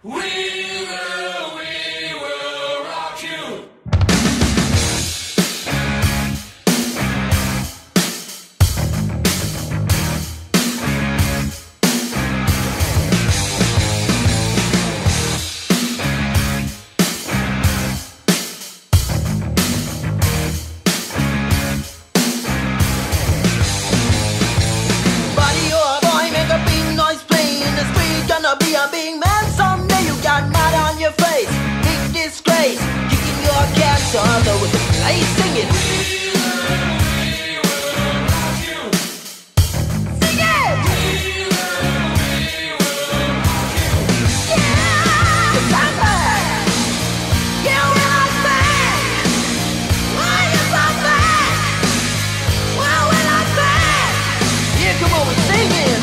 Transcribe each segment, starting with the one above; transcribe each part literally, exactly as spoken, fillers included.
Be a big man someday. You got mud on your face, big disgrace, kicking your cats all over the place, singing. We will, we will rock you. Sing it. We will, we will rock you. Yeah, it's time back. Yeah, we're not back. Why you so back? Well, we're not back. Yeah, come on, we're singing.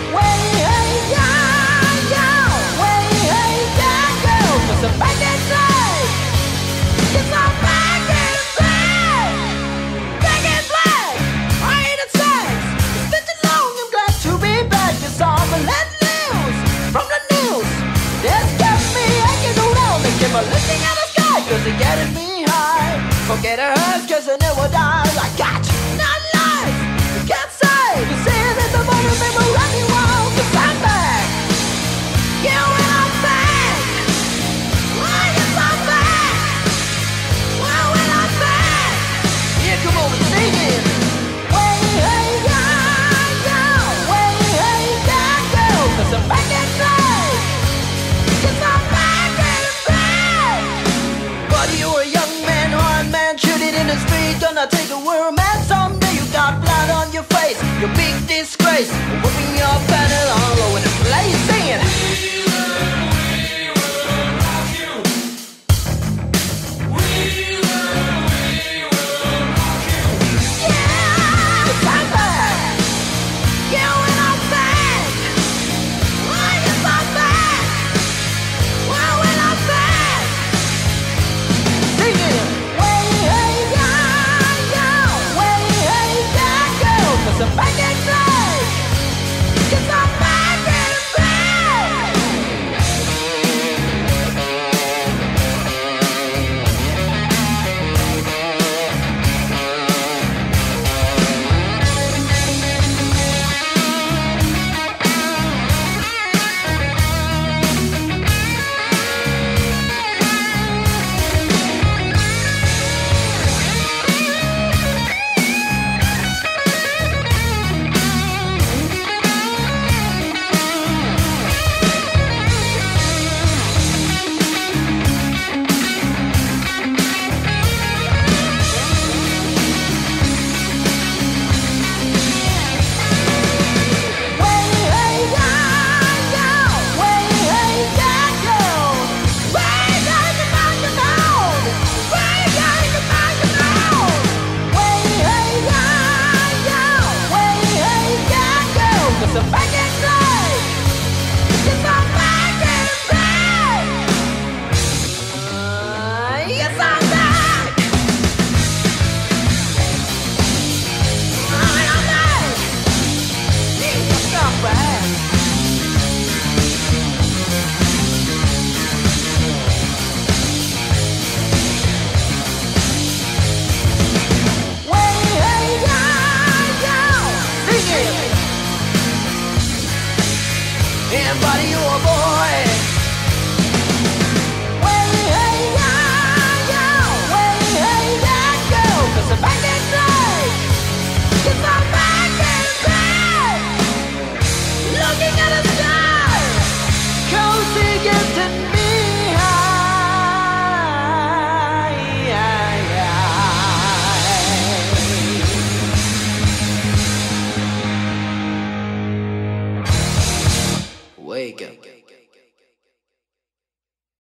So back and play. Yes, I'm back and play. Back and play. I ain't a sex. It's been too long. I'm glad to be back. It's all the let loose from the news. This kept me aching around. They keep lifting at the sky, cause they're getting me high. Forget it hurts, cause I never die. I got not life. You can't say. You see it in the morning, people running wild. Cause I'm back. Yeah, when I'm back. Come on, we're singing. Way, hey, yeah, yeah. Way, hey, yeah, girl. Cause I'm back and play. Cause I'm back and play. But you're a young man, hard man, shooting in the street. Gonna take a world man someday. You got blood on your face, your big disgrace, whipping your banner all over the place, singing. I'm back and play. Cause I'm back and Buddy, you're a boy.